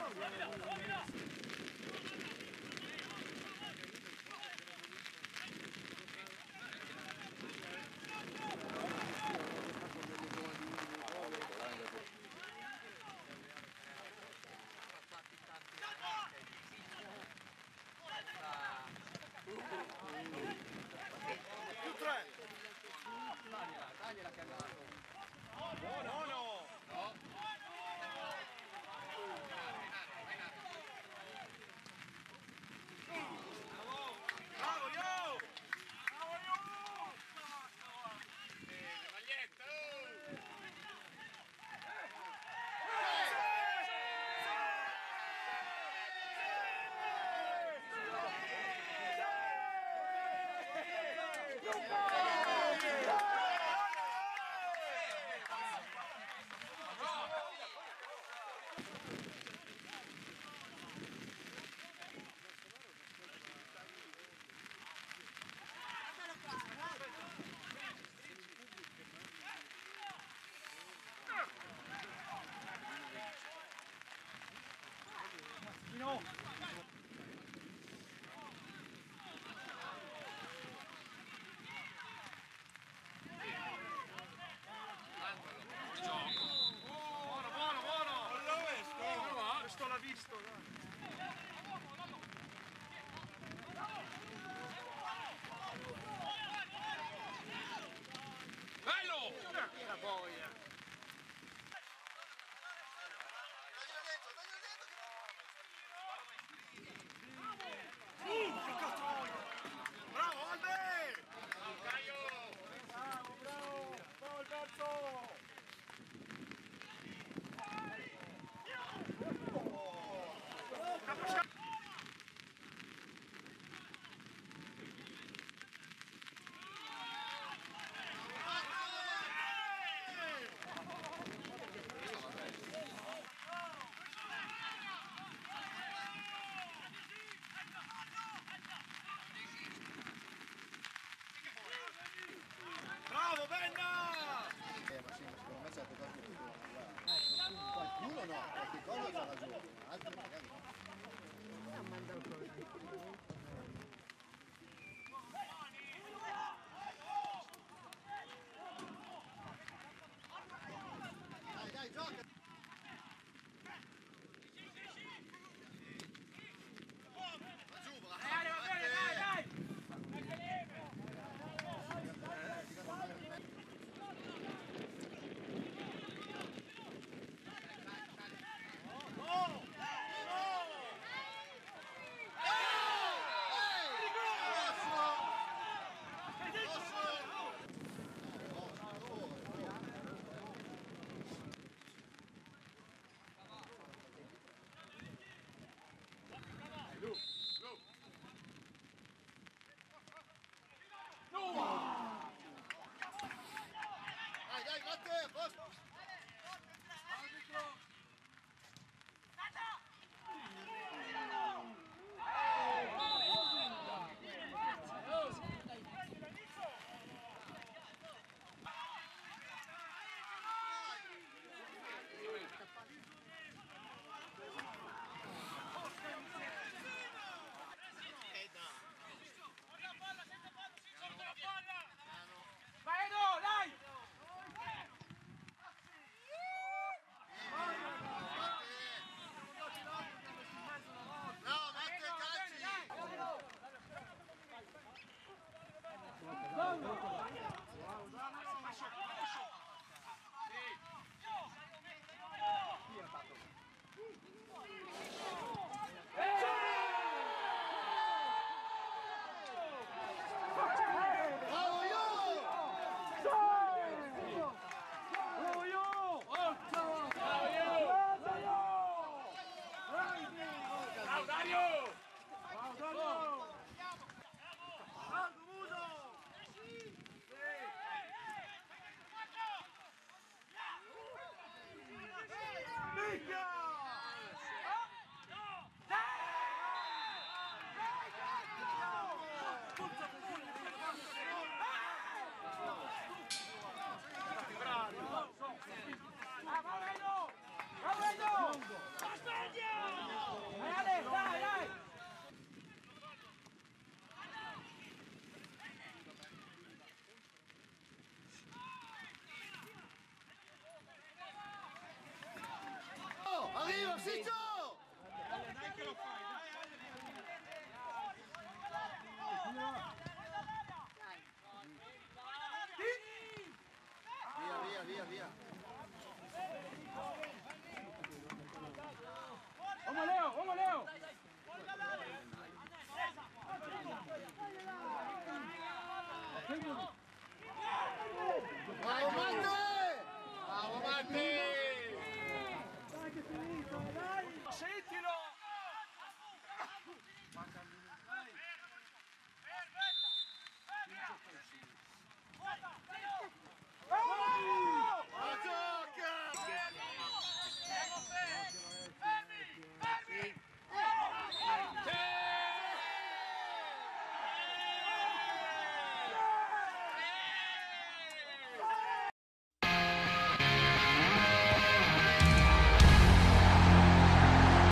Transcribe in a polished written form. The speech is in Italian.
Più tre! Tagliela che è andato. Buono! No! Bravo, yo! Bravo, yo! Maglietta! No! Buono, buono, buono! Questo l'ha visto, dai! Bello! Era boia! Bravo Albe! Bravo Caio! Bravo, bravo! Bravo Alberto! Bravo Benna! Ma sì, secondo me certe cose che qualcuno no, perché quello c'ha ragione, altri magari no. Dai, dai, gioca! Dai, dai, Matte, posto! Arbitro! Vai Edo, dai! No, Matte, calci! Bravo io! Bravo Dario! Bravo Dario!